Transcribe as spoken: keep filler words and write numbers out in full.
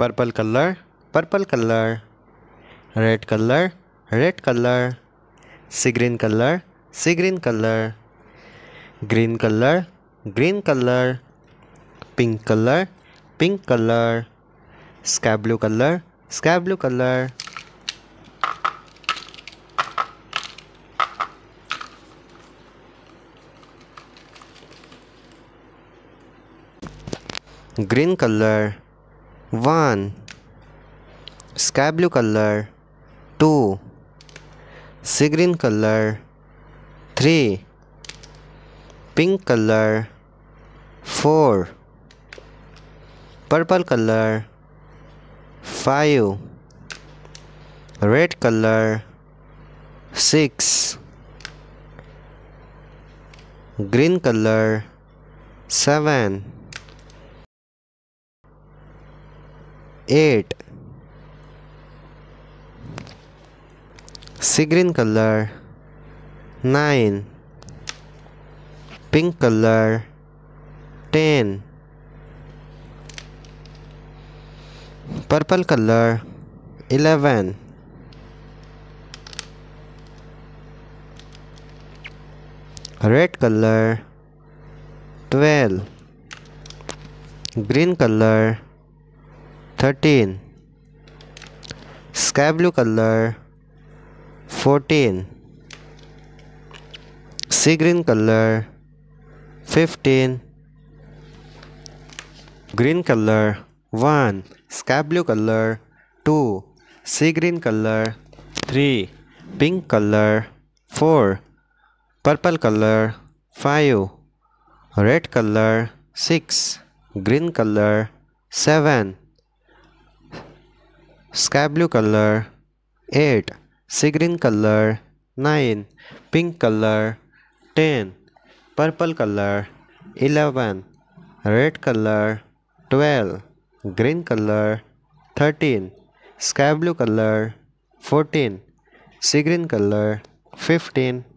purple color, purple color, red color, red color, sea green color, sea green color, green color, green color, pink color, pink color, sky blue color, sky blue color, green color, one, sky blue color, two, sea green color, three, pink color, four, purple color, five, red color, six, green color, seven, eight, sea green color, nine, pink color, ten, purple color, eleven, red color, twelve, green color, thirteen, sky blue color, fourteen, sea green color, fifteen, green color, one, sky blue color, two, sea green color, three, pink color, four, purple color, five, red color, six, green color, seven, sky blue color, eight, sea green color, nine, pink color, ten, purple color, eleven, red color, twelve, green color, thirteen, sky blue color, fourteen, sea green color, fifteen.